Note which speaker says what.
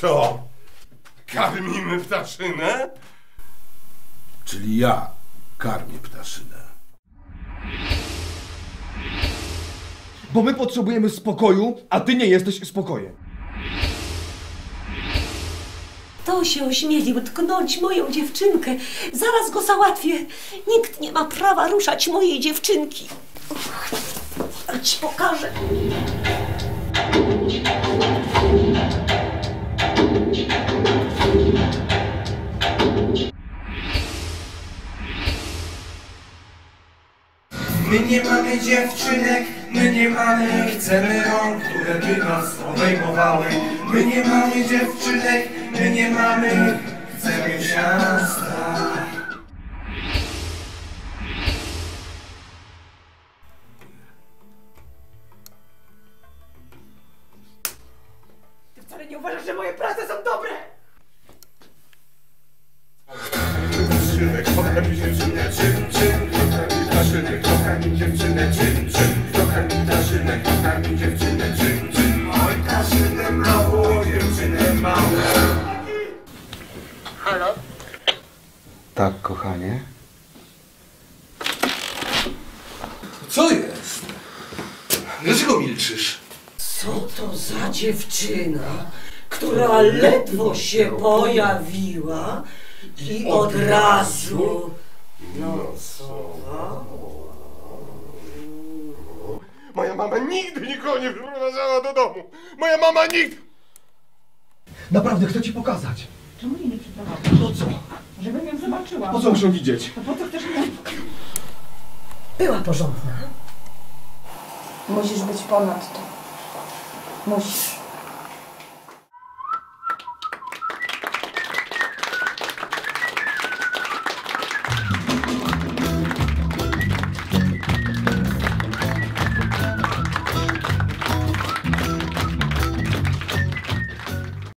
Speaker 1: Co? Karmimy ptaszynę?
Speaker 2: Czyli ja karmię ptaszynę.
Speaker 3: Bo my potrzebujemy spokoju, a ty nie jesteś spokojem.
Speaker 4: To się ośmielił tknąć moją dziewczynkę. Zaraz go załatwię. Nikt nie ma prawa ruszać mojej dziewczynki. Ja ci pokażę.
Speaker 5: My nie mamy dziewczynek, my nie mamy, chcemy rąk, które by nas obejmowały. My nie mamy dziewczynek, my nie mamy, chcemy miasta.
Speaker 4: Ty wcale nie uważasz, że moje prace są dobre!
Speaker 1: Kocham dziewczynę, kocham ptaszynę, kocham dziewczynę, kocham ptaszynę, kocham dziewczynę, oj ptaszynę małą, dziewczynę małą.
Speaker 4: Halo?
Speaker 3: Tak, kochanie.
Speaker 2: Co jest? Dlaczego milczysz?
Speaker 4: Co to za dziewczyna, która ledwo się pojawiła i od razu nocowała?
Speaker 1: Moja mama nigdy nikogo nie wprowadzała do domu. Moja mama nigdy...
Speaker 3: Naprawdę chcę ci pokazać.
Speaker 6: Czemu jej nie przeprowadzasz?
Speaker 3: Po co?
Speaker 6: Żebym ją zobaczyła.
Speaker 3: Po co muszę widzieć?
Speaker 6: To po co chcesz mnie?
Speaker 4: Była porządna.
Speaker 6: Musisz być ponad to. Musisz.